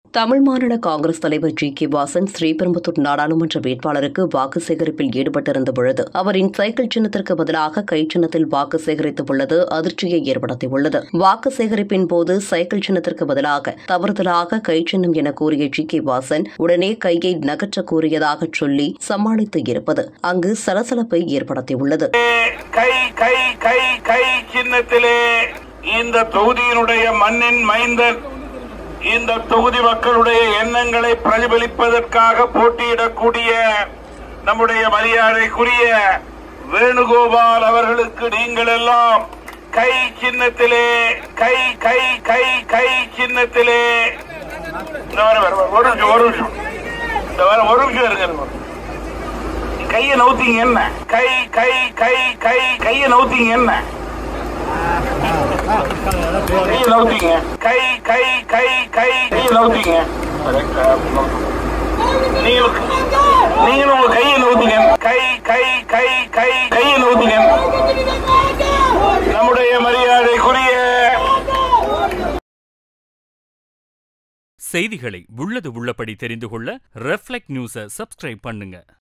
தமிழ் மாநில காங்கிரஸ் தலைவர் ஜி.கே. வாசன் ஸ்ரீபெரும்புதூர் நாடாளுமன்ற வேட்பாளருக்கு வாக்கு சேகரிப்பில் ஈடுபட்டிருந்த பொழுது அவரின் சைக்கிள் சின்னத்திற்கு பதிலாக கை சின்னத்தில் வாக்கு சேகரித்துள்ளது அதிர்ச்சியை ஏற்படுத்தியுள்ளது. வாக்கு சேகரிப்பின் போது சைக்கிள் சின்னத்திற்கு பதிலாக தவறுதலாக கை சின்னம் என கூறிய ஜி.கே. வாசன் உடனே கையை நகற்ற கூறியதாக சொல்லி சமாளித்து இருப்பது அங்கு சலசலப்பை ஏற்படுத்தியுள்ளது. சின்னத்திலே இந்த தொகுதியினுடைய மண்ணின் மைந்தன், இந்த தொகுதி மக்களுடைய எண்ணங்களை பிரதிபலிப்பதற்காக போட்டியிடக்கூடிய நம்முடைய மரியாதைக்குரிய வேணுகோபால் அவர்களுக்கு நீங்கள் எல்லாம் கை சின்னத்திலே கை சின்னத்திலே ஒரு நிமிஷம் இருங்க. கையை நவுத்தீங்க என்ன? கையை நவுத்தீங்க என்ன? நவுத்தீங்க நவுத்தீங்க நீங்களும் உங்க கையை நவுத்தீங்க. கையை நவுத்தீங்க. நம்முடைய மரியாதைக்குரிய செய்திகளை உள்ளது உள்ளபடி தெரிந்து கொள்ள ரெஃப்ளெக்ட் நியூஸை சப்ஸ்கிரைப் பண்ணுங்க.